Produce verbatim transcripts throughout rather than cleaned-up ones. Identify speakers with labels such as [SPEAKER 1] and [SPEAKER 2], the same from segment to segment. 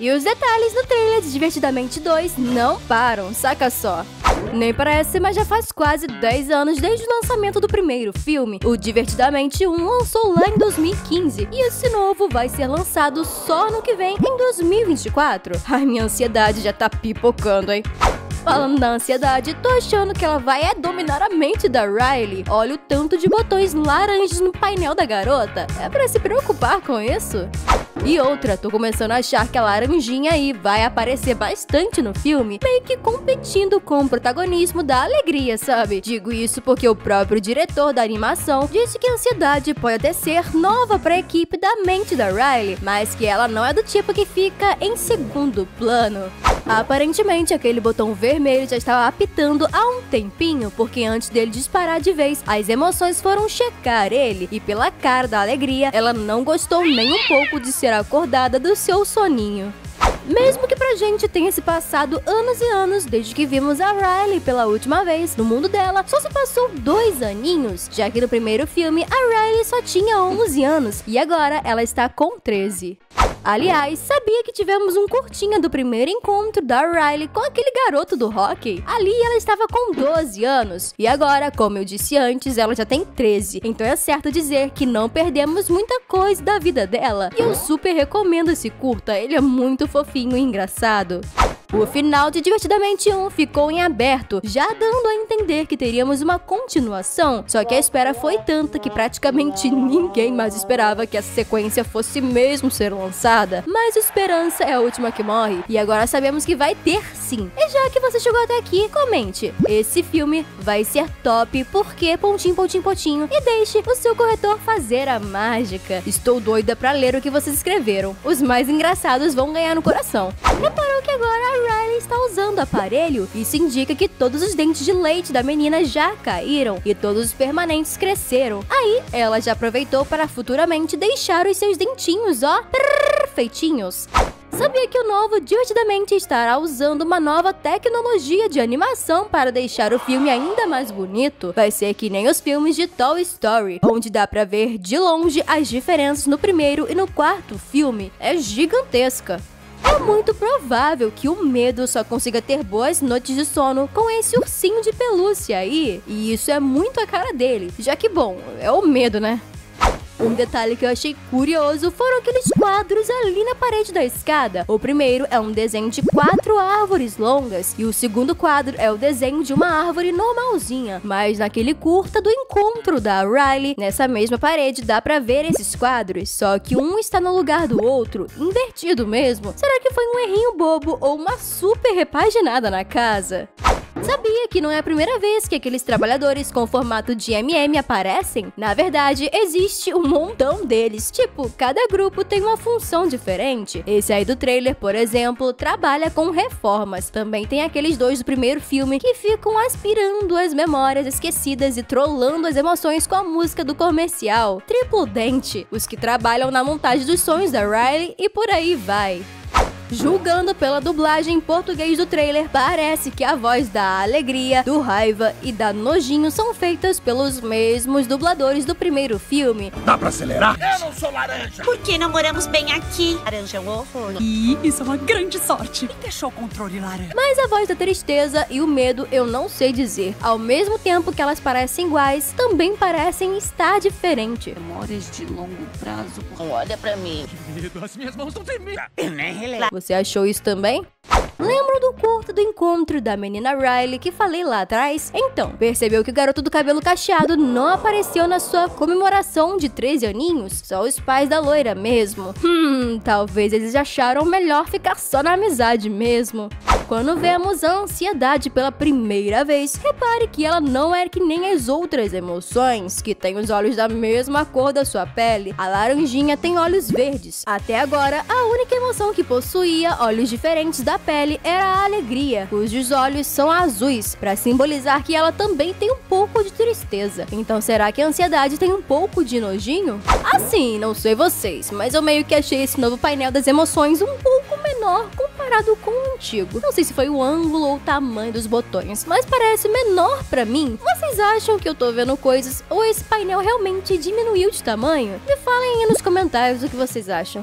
[SPEAKER 1] E os detalhes no trailer de Divertidamente dois não param, saca só. Nem parece, mas já faz quase dez anos desde o lançamento do primeiro filme. O Divertidamente um lançou lá em dois mil e quinze, e esse novo vai ser lançado só no que vem, em dois mil e vinte e quatro. Ai, minha ansiedade já tá pipocando, hein? Falando da ansiedade, tô achando que ela vai é dominar a mente da Riley. Olha o tanto de botões laranjas no painel da garota. É pra se preocupar com isso? E outra, tô começando a achar que a laranjinha aí vai aparecer bastante no filme, meio que competindo com o protagonismo da alegria, sabe? Digo isso porque o próprio diretor da animação disse que a ansiedade pode até ser nova pra equipe da mente da Riley, mas que ela não é do tipo que fica em segundo plano. Aparentemente, aquele botão vermelho já estava apitando há um tempinho, porque antes dele disparar de vez, as emoções foram checar ele, e pela cara da alegria, ela não gostou nem um pouco de ser acordada do seu soninho. Mesmo que pra gente tenha se passado anos e anos desde que vimos a Riley pela última vez, no mundo dela só se passou dois aninhos, já que no primeiro filme a Riley só tinha onze anos e agora ela está com treze. Aliás, sabia que tivemos um curtinha do primeiro encontro da Riley com aquele garoto do hockey? Ali ela estava com doze anos, e agora, como eu disse antes, ela já tem treze, então é certo dizer que não perdemos muita coisa da vida dela. E eu super recomendo esse curta, ele é muito fofinho e engraçado. O final de Divertidamente um ficou em aberto, já dando a entender que teríamos uma continuação, só que a espera foi tanta que praticamente ninguém mais esperava que essa sequência fosse mesmo ser lançada. Mas esperança é a última que morre, e agora sabemos que vai ter sim. E já que você chegou até aqui, comente: esse filme vai ser top, porque pontinho, pontinho, pontinho, e deixe o seu corretor fazer a mágica. Estou doida pra ler o que vocês escreveram. Os mais engraçados vão ganhar no coração. Reparou que agora a Riley está usando aparelho? Isso indica que todos os dentes de leite da menina já caíram e todos os permanentes cresceram. Aí, ela já aproveitou para futuramente deixar os seus dentinhos, ó, perfeitinhos. Sabia que o novo Divertidamente estará usando uma nova tecnologia de animação para deixar o filme ainda mais bonito? Vai ser que nem os filmes de Toy Story, onde dá pra ver de longe as diferenças no primeiro e no quarto filme. É gigantesca. É muito provável que o Medo só consiga ter boas noites de sono com esse ursinho de pelúcia aí. E isso é muito a cara dele, já que, bom, é o Medo, né? Um detalhe que eu achei curioso foram aqueles quadros ali na parede da escada. O primeiro é um desenho de quatro árvores longas e o segundo quadro é o desenho de uma árvore normalzinha. Mas naquele curta do encontro da Riley, nessa mesma parede dá pra ver esses quadros, só que um está no lugar do outro, invertido mesmo. Será que foi um errinho bobo ou uma super repaginada na casa? Sabia que não é a primeira vez que aqueles trabalhadores com formato de M M aparecem? Na verdade, existe um montão deles. Tipo, cada grupo tem uma função diferente. Esse aí do trailer, por exemplo, trabalha com reformas. Também tem aqueles dois do primeiro filme que ficam aspirando as memórias esquecidas e trollando as emoções com a música do comercial. Triplo Dente, os que trabalham na montagem dos sonhos da Riley e por aí vai. Julgando pela dublagem em português do trailer, parece que a voz da Alegria, do Raiva e da Nojinho são feitas pelos mesmos dubladores do primeiro filme.
[SPEAKER 2] Dá pra acelerar? Eu não sou laranja!
[SPEAKER 3] Por que não moramos bem aqui? Laranja é um horror.
[SPEAKER 4] Ih, isso é uma grande sorte. Quem deixou o controle laranja?
[SPEAKER 1] Mas a voz da Tristeza e o Medo eu não sei dizer. Ao mesmo tempo que elas parecem iguais, também parecem estar diferentes.
[SPEAKER 4] Memórias de longo prazo.
[SPEAKER 3] Olha pra mim.
[SPEAKER 2] Que medo, as minhas mãos estão tremendo.
[SPEAKER 3] Eu nem relembro.
[SPEAKER 1] Você achou isso também? Lembram do curto do encontro da menina Riley que falei lá atrás? Então, percebeu que o garoto do cabelo cacheado não apareceu na sua comemoração de treze aninhos? Só os pais da loira mesmo. Hum, talvez eles acharam melhor ficar só na amizade mesmo. Quando vemos a ansiedade pela primeira vez, repare que ela não é que nem as outras emoções, que tem os olhos da mesma cor da sua pele. A laranjinha tem olhos verdes. Até agora, a única emoção que possuía olhos diferentes da pele era a alegria, cujos olhos são azuis, para simbolizar que ela também tem um pouco de tristeza. Então será que a ansiedade tem um pouco de nojinho? Assim, não sei vocês, mas eu meio que achei esse novo painel das emoções um pouco menor comparado com o antigo. Não sei se foi o ângulo ou o tamanho dos botões, mas parece menor pra mim. Vocês acham que eu tô vendo coisas ou esse painel realmente diminuiu de tamanho? Me falem aí nos comentários o que vocês acham.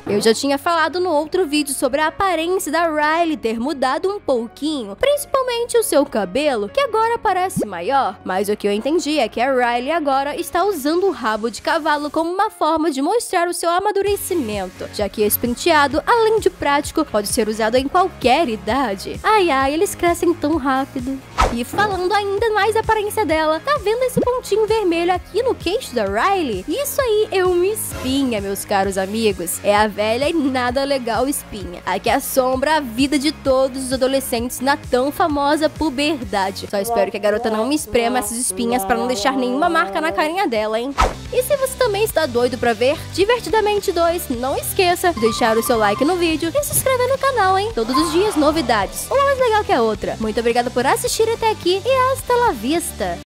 [SPEAKER 1] Eu já tinha falado no outro vídeo sobre a aparência da Riley ter mudado um pouquinho, principalmente o seu cabelo, que agora parece maior, mas o que eu entendi é que a Riley agora está usando o rabo de cavalo como uma forma de mostrar o seu amadurecimento, já que esse penteado, além de prático, pode ser usado em qualquer idade. Ai ai, eles crescem tão rápido. E falando ainda mais da aparência dela, tá vendo esse pontinho vermelho aqui no queixo da Riley? Isso aí é uma espinha, meus caros amigos. É a velha e nada legal espinha. A que assombra a vida de todos os adolescentes na tão famosa puberdade. Só espero que a garota não me esprema essas espinhas pra não deixar nenhuma marca na carinha dela, hein? E se você também está doido pra ver Divertidamente dois, não esqueça de deixar o seu like no vídeo e se inscrever no canal, hein? Todos os dias novidades, uma mais legal que a outra. Muito obrigada por assistir até aqui e hasta la vista!